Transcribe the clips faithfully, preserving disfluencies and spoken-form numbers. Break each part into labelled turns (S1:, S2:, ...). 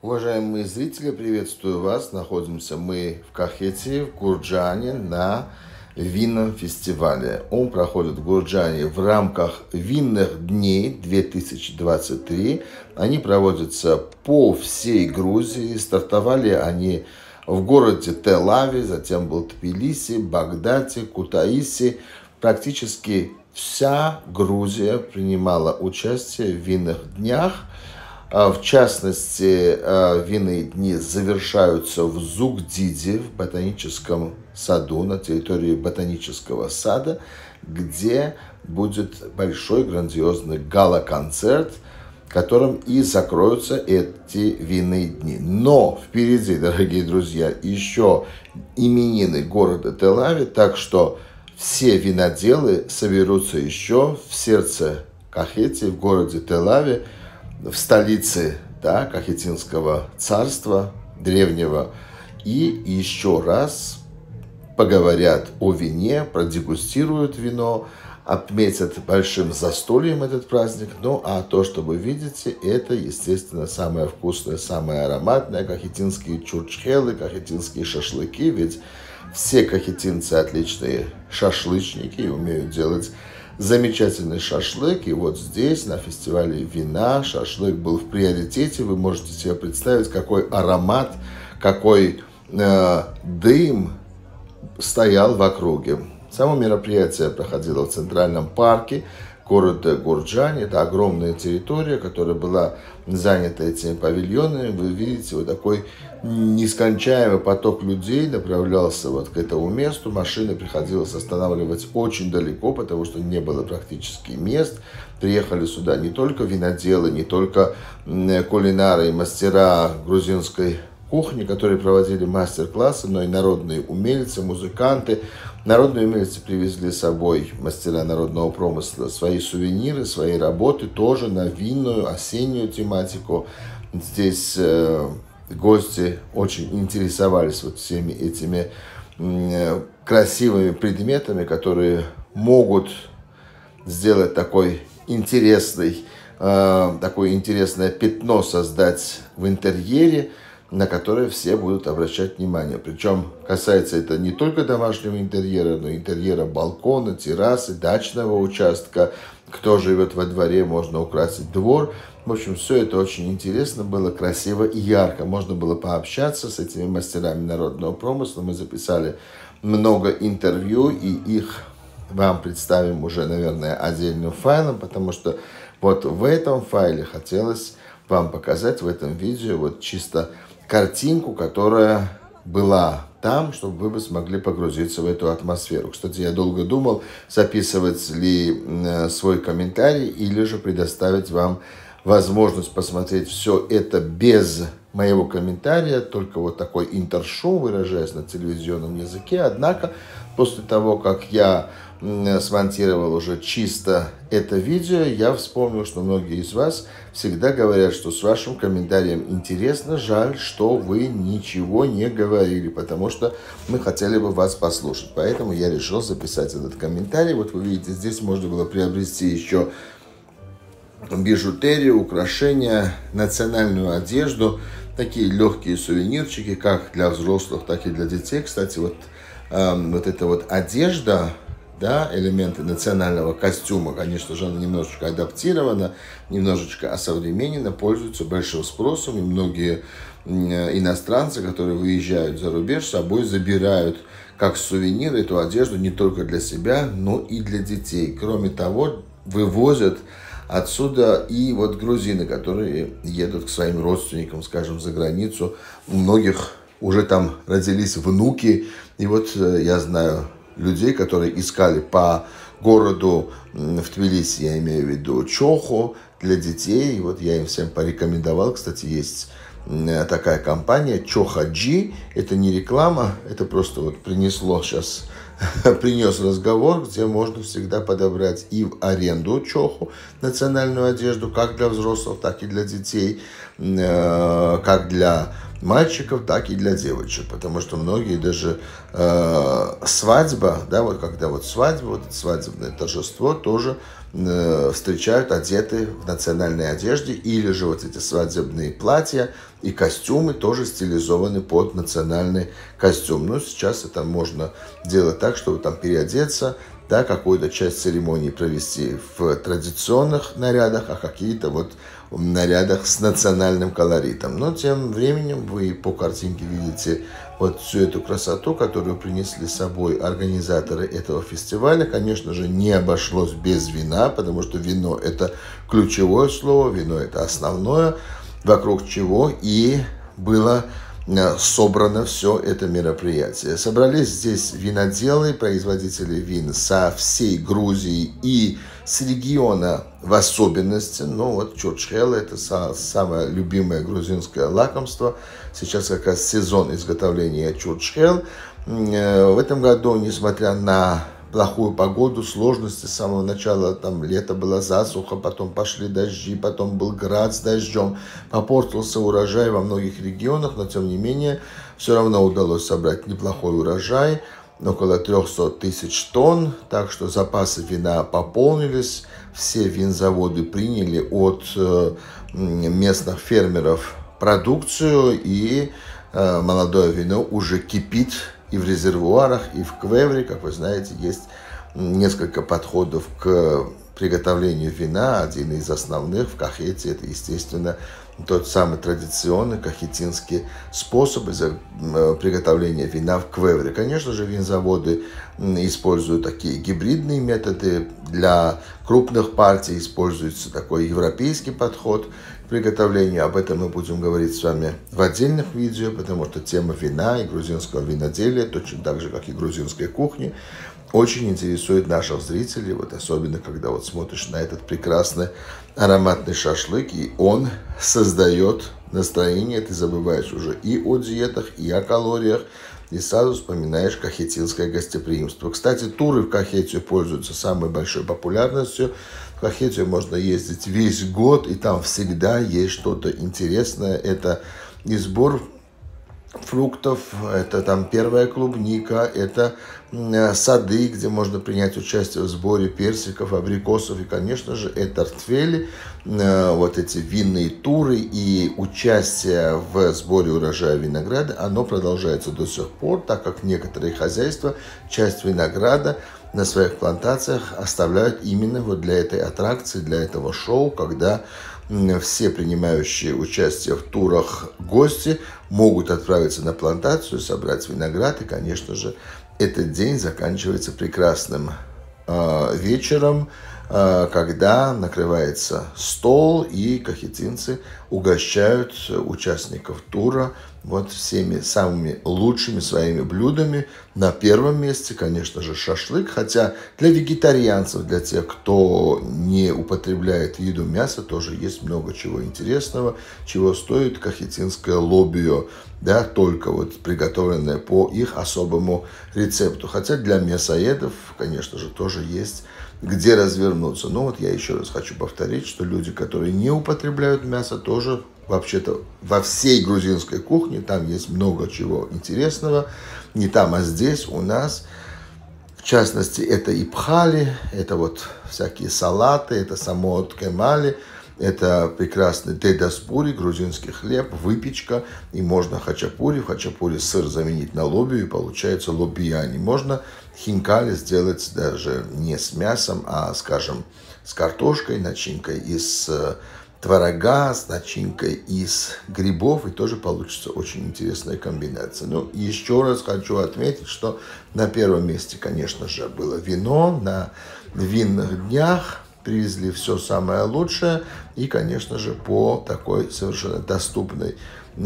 S1: Уважаемые зрители, приветствую вас. Находимся мы в Кахете, в Гурджане, на винном фестивале. Он проходит в Гурджане в рамках винных дней две тысячи двадцать три. Они проводятся по всей Грузии. Стартовали они в городе Тел-Авив, затем был Тбилиси, Багдаде, Кутаиси. Практически вся Грузия принимала участие в винных днях. В частности, винные дни завершаются в Зугдиде, в ботаническом саду, на территории ботанического сада, где будет большой грандиозный гала-концерт, которым и закроются эти винные дни. Но впереди, дорогие друзья, еще именины города Тел-Авив, так что все виноделы соберутся еще в сердце Кахети, в городе Тел-Авив, в столице, да, Кахетинского царства древнего, и еще раз поговорят о вине, продегустируют вино, отметят большим застольем этот праздник. Ну, а то, что вы видите, это, естественно, самое вкусное, самое ароматное, кахетинские чурчхелы, кахетинские шашлыки, ведь все кахетинцы отличные шашлычники и умеют делать замечательный шашлык. И вот здесь, на фестивале вина, шашлык был в приоритете. Вы можете себе представить, какой аромат, какой э, дым стоял в округе. Само мероприятие проходило в Центральном парке города Гурджане. Это огромная территория, которая была занята этими павильонами. Вы видите, вот такой нескончаемый поток людей направлялся вот к этому месту. Машины приходилось останавливать очень далеко, потому что не было практически мест. Приехали сюда не только виноделы, не только кулинары и мастера грузинской кухни, которые проводили мастер-классы, но и народные умельцы, музыканты. Народные умельцы привезли с собой, мастера народного промысла, свои сувениры, свои работы, тоже на винную, осеннюю тематику. Здесь э, гости очень интересовались вот всеми этими э, красивыми предметами, которые могут сделать такой интересный, э, такое интересное пятно создать в интерьере, на которые все будут обращать внимание. Причем касается это не только домашнего интерьера, но и интерьера балкона, террасы, дачного участка. Кто живет во дворе, можно украсить двор. В общем, все это очень интересно было, красиво и ярко. Можно было пообщаться с этими мастерами народного промысла. Мы записали много интервью, и их вам представим уже, наверное, отдельным файлом, потому что вот в этом файле хотелось вам показать, в этом видео, вот чисто картинку, которая была там, чтобы вы бы смогли погрузиться в эту атмосферу. Кстати, я долго думал, записывать ли свой комментарий или же предоставить вам возможность посмотреть все это без моего комментария, только вот такой интершоу, выражаясь на телевизионном языке. Однако, после того, как я смонтировал уже чисто это видео, я вспомнил, что многие из вас всегда говорят, что с вашим комментарием интересно, жаль, что вы ничего не говорили, потому что мы хотели бы вас послушать. Поэтому я решил записать этот комментарий. Вот вы видите, здесь можно было приобрести еще бижутерию, украшения, национальную одежду, такие легкие сувенирчики, как для взрослых, так и для детей. Кстати, вот, э, вот эта вот одежда, да, элементы национального костюма, конечно же, она немножечко адаптирована, немножечко осовременена, пользуется большим спросом, и многие иностранцы, которые выезжают за рубеж, с собой забирают как сувенир эту одежду не только для себя, но и для детей. Кроме того, вывозят отсюда и вот грузины, которые едут к своим родственникам, скажем, за границу. У многих уже там родились внуки, и вот я знаю людей, которые искали по городу в Тбилиси, я имею в виду чоху для детей. И вот я им всем порекомендовал. Кстати, есть такая компания Чоха-Джи. Это не реклама, это просто вот принесло сейчас, принес разговор, где можно всегда подобрать и в аренду чоху, национальную одежду, как для взрослых, так и для детей, как для мальчиков, так и для девочек, потому что многие даже э, свадьба, да, вот когда вот свадьба, вот это свадебное торжество тоже э, встречают одеты в национальной одежде, или же вот эти свадебные платья и костюмы тоже стилизованы под национальный костюм. Но сейчас это можно делать так, чтобы там переодеться, да, какую-то часть церемонии провести в традиционных нарядах, а какие-то вот в нарядах с национальным колоритом. Но тем временем вы по картинке видите вот всю эту красоту, которую принесли с собой организаторы этого фестиваля. Конечно же, не обошлось без вина, потому что вино – это ключевое слово, вино – это основное, вокруг чего и было собрано все это мероприятие. Собрались здесь виноделы, производители вин со всей Грузии и с региона в особенности. Ну вот чурчхел – это самое любимое грузинское лакомство. Сейчас как раз сезон изготовления чурчхел. В этом году, несмотря на плохую погоду, сложности с самого начала, там лето было засуха, потом пошли дожди, потом был град с дождем, попортился урожай во многих регионах, но тем не менее все равно удалось собрать неплохой урожай, около триста тысяч тонн, так что запасы вина пополнились, все винзаводы приняли от местных фермеров продукцию, и молодое вино уже кипит и в резервуарах, и в квевре. Как вы знаете, есть несколько подходов к приготовлению вина. Один из основных в Кахете – это, естественно, тот самый традиционный кахетинский способ приготовления вина в квевре. Конечно же, винзаводы используют такие гибридные методы. Для крупных партий используется такой европейский подход к приготовлению. Об этом мы будем говорить с вами в отдельных видео, потому что тема вина и грузинского виноделия, точно так же, как и грузинской кухни, очень интересует наших зрителей, вот особенно когда вот смотришь на этот прекрасный ароматный шашлык, и он создает настроение, ты забываешь уже и о диетах, и о калориях, и сразу вспоминаешь кахетинское гостеприимство. Кстати, туры в Кахетию пользуются самой большой популярностью. В Кахетию можно ездить весь год, и там всегда есть что-то интересное. Это и сбор фруктов, это там первая клубника, это сады, где можно принять участие в сборе персиков, абрикосов, и, конечно же, это артфели, вот эти винные туры и участие в сборе урожая винограда, оно продолжается до сих пор, так как некоторые хозяйства часть винограда на своих плантациях оставляют именно вот для этой аттракции, для этого шоу, когда все принимающие участие в турах гости могут отправиться на плантацию, собрать виноград, и, конечно же, этот день заканчивается прекрасным э, вечером, э, когда накрывается стол, и кахетинцы угощают участников тура вот всеми самыми лучшими своими блюдами. На первом месте, конечно же, шашлык, хотя для вегетарианцев, для тех, кто не употребляет в еду мясо, тоже есть много чего интересного, чего стоит кахетинское лобио, да, только вот приготовленное по их особому рецепту. Хотя для мясоедов, конечно же, тоже есть где развернуться. Но вот я еще раз хочу повторить, что люди, которые не употребляют мясо, тоже вообще-то во всей грузинской кухне там есть много чего интересного. Не там, а здесь у нас. В частности, это и пхали, это вот всякие салаты, это самот кемали, это прекрасный дедаспури, грузинский хлеб, выпечка. И можно хачапури, в хачапури сыр заменить на лобию, и получается лобияни. Можно хинкали сделать даже не с мясом, а, скажем, с картошкой, начинкой из творога, с начинкой из грибов, и тоже получится очень интересная комбинация. Ну, еще раз хочу отметить, что на первом месте, конечно же, было вино. На винных днях привезли все самое лучшее, и, конечно же, по такой совершенно доступной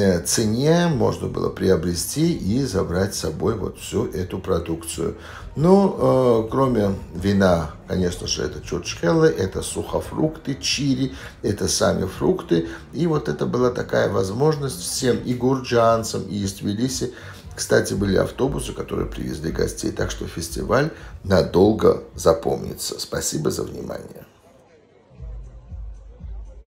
S1: цене можно было приобрести и забрать с собой вот всю эту продукцию. Ну, э, кроме вина, конечно же, это чурчхелы, это сухофрукты, чири, это сами фрукты. И вот это была такая возможность всем и гурджанцам, и из Тбилиси. Кстати, были автобусы, которые привезли гостей, так что фестиваль надолго запомнится. Спасибо за внимание.